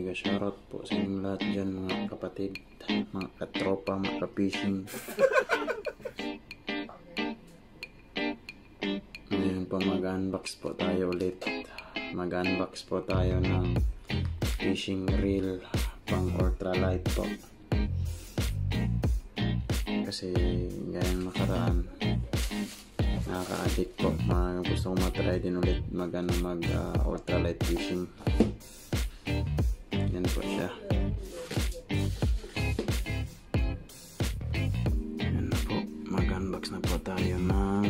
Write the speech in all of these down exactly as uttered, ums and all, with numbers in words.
mega shoutout po sa inyong lahat dyan, mga kapatid, mga katropa, mga ka-fishing. Ngayon po mag-unbox po tayo ulit. Mag-unbox po tayo ng fishing reel pang ultralight po. Kasi ngayon makaraan nakaka-addict po, mga gusto kong matry din ulit mag, ano, mag uh, ultralight fishing. Yan po siya. Yan na po, mag-unbox na po tayo ng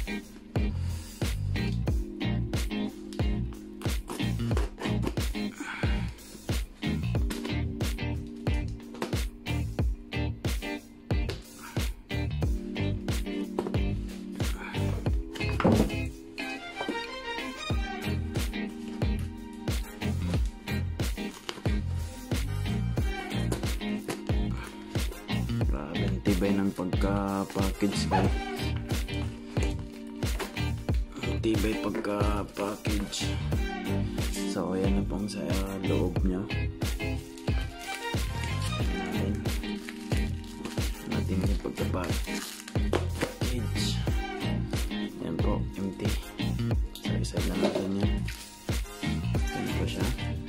tibay ng pagka-package guys. Tibay pagka-package. So ayan na pong sa loob nya. Ayan natin yung pagka-package. Ayan po, empty. So isa na natin yan. Ayan po siya.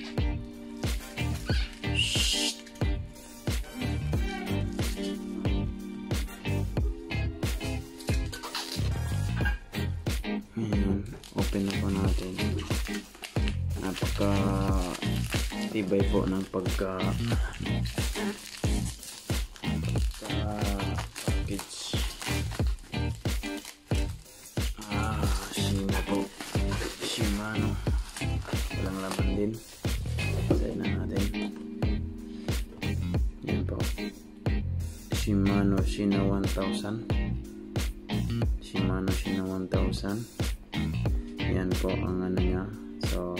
Open na po natin. Napaka tibay po ng pagka pagka package. Ah, Shima po. Shimano. Walang laman din. Sayin na natin. Yan po. Shimano Sienna one thousand. Shimano Sienna one thousand. Yan po ang ano niya. So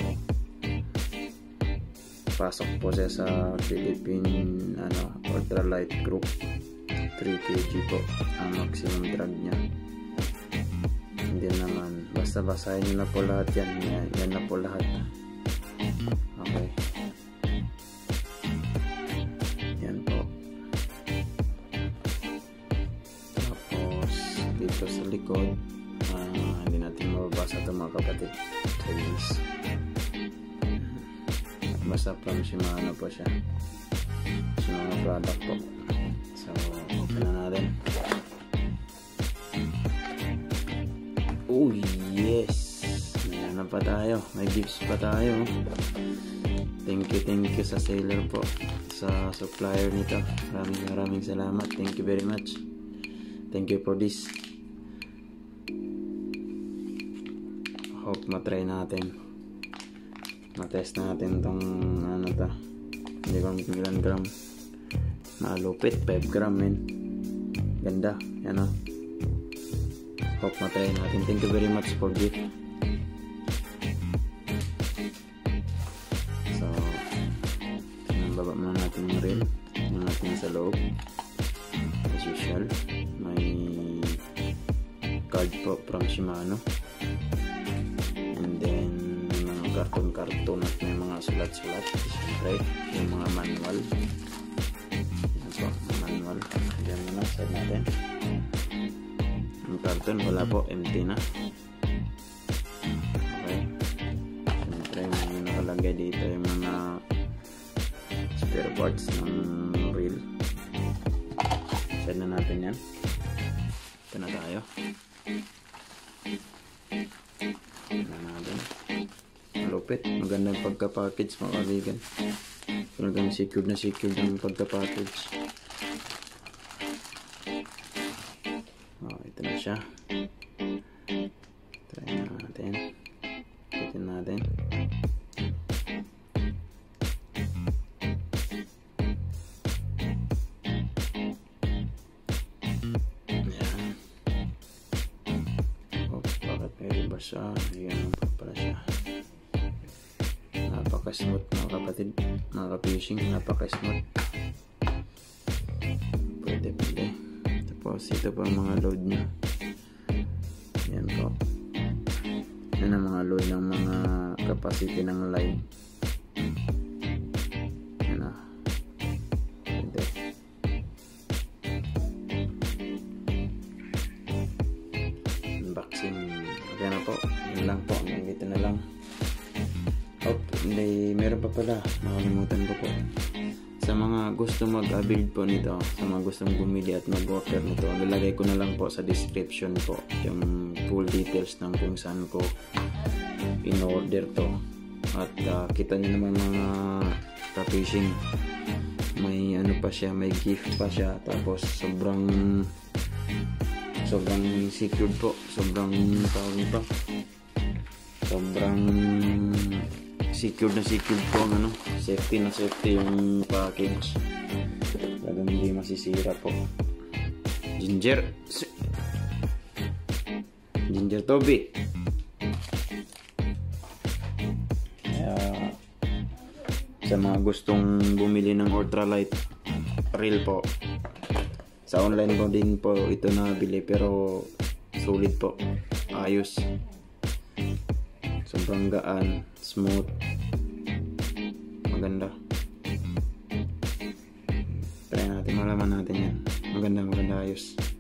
pasok po siya sa Philippine ano, ultralight group. Three kilogram po ang maximum drag niya. Hindi naman basta basahin nyo na po lahat yan. Yan, yan na po lahat. Okay. Yan po. Tapos dito sa likod Uh, hindi natin mababasa ito mga kapatid. Chinese. Basta from Shimano po siya. Shimano product po. So open na natin. Oh yes, may ano pa tayo, may gifts pa tayo. Thank you, thank you sa seller po, sa supplier nito. Maraming maraming salamat. Thank you very much. Thank you for this. Hope matry natin, matest natin tong ano ta, hindi ko ilan gram, malupit, five gram men, ganda, yan o. Hope matry natin. Thank you very much for gift. So baba muna natin yung reel, yung natin sa loob. As usual, may card po from Shimano. And then mga karton-karton at may mga sulat-sulat. Siyempre yung mga manual. Yan po, manual. Diyan muna, side natin. Yung karton wala po, empty na. Okay. Siyempre may nakalagay dito yung mga spare parts ng reel. Side na natin yan. Ito na tayo. Malupit, magandang pagka-package mga kaibigan. Talagang secured na secured ang pagka-package. Oh, ito na siya. Try na natin. Pitin natin. Ayan. Oh, bakit may reverse? Ah, ayan pa pala siya. Napaka-smooth mga kapatid, mga ka-fishing, napaka-smooth. Pwede, pwede. Tapos ito pa ang mga load nya. Yan po. Yan ang mga load ng mga capacity ng line. Okay na po. Yun lang po. Hanggang dito na lang. Oh, may meron pa pala. Nakalimutan ko po. Sa mga gusto mag-build po nito, sa mga gustong bumili at mag-order nito, lalagay ko na lang po sa description po yung full details ng kung saan ko in-order to. At uh, kita nyo naman mga ka-fishing, may ano pa siya, may gift pa siya. Tapos sobrang sobrang secured po, sobrang tawag nito, sobrang secured na secured po ang ano, safety na safety yung package. Talagang hindi masisira po. Ginger Ginger Toby. Kaya sa mga gustong bumili ng ultralight reel po, sa online po din po ito nabili, pero sulit po, ayos, sobrang gaan, smooth, maganda. Try natin, malaman natin yan. Maganda, maganda, ayos.